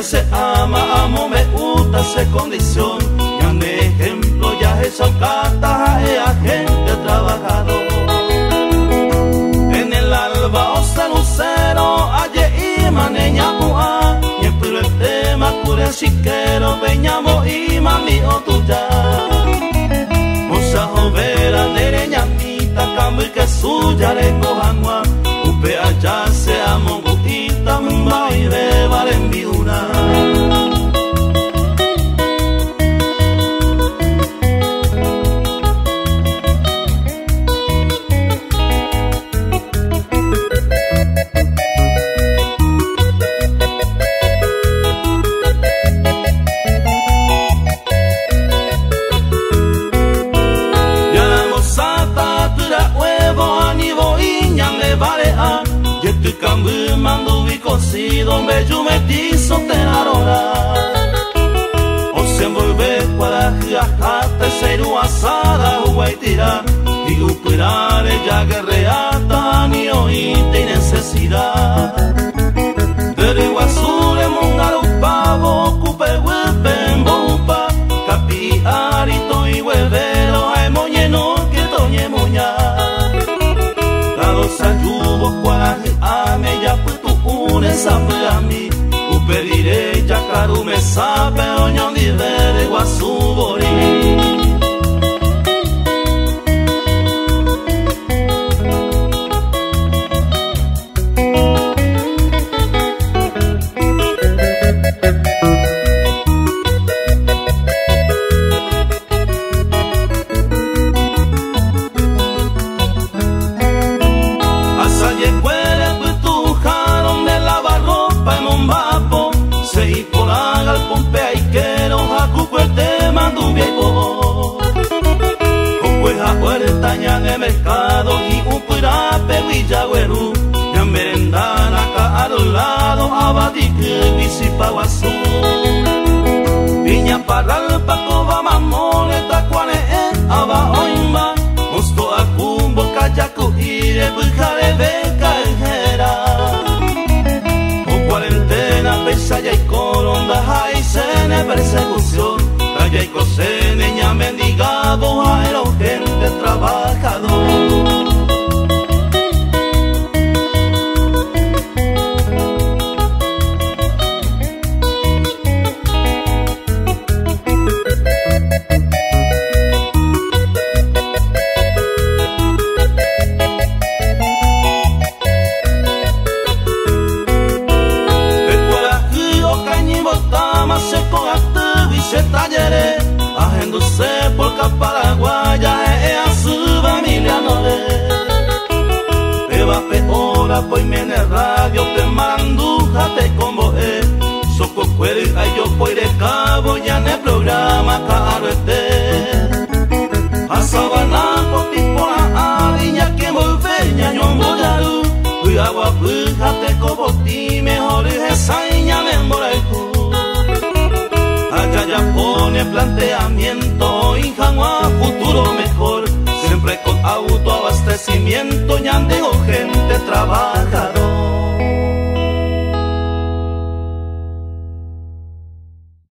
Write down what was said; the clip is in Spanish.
se ama, amo, me gusta, se condición. Ya un ejemplo, ya es alcata, es gente trabajador. En el alba, osa lucero, aye y maneña mua. Y el puro el tema, cure chiquero, veñamo y mami o tuya. Osa jovera, nereña mita, cambio y que suya le cojanua. Upe allá se amo, gutita, mumba y beba le enviuna. Cocido bello metizo te arora o se envolve para jajata seru asada huaitira y upirare ya guerreata ni oíte necesidad de guasure mongaro pavo cupe huepen bomba capi arito y huevero hay moñeno que toñe moña la dos ayubos cuaraje ame ya sabe a mí, uperire ya caro me sabe oño ni ver guasu bori. En mercado y un pirape villagüero y a merendar acá al lado abadique visipaguazú viña para el paco va mamone tacuane aba oimba mosto a cumbo cayaco ire bujare beca ejera o cuarentena pesa ya y coronda hay sene persecución calla y cosene ña mendigado aero gente trabajador. Por Paraguaya es su familia no ve va peora pues me en el radio te manduja te como soco puede ay yo voy de cabo ya en el programa caro a sabana por tipo a viña que volveña yo moraru y agua fíjate como ti mejor es saña me moraiku allá ya pone planteamiento y jamás futuro mejor, siempre con autoabastecimiento.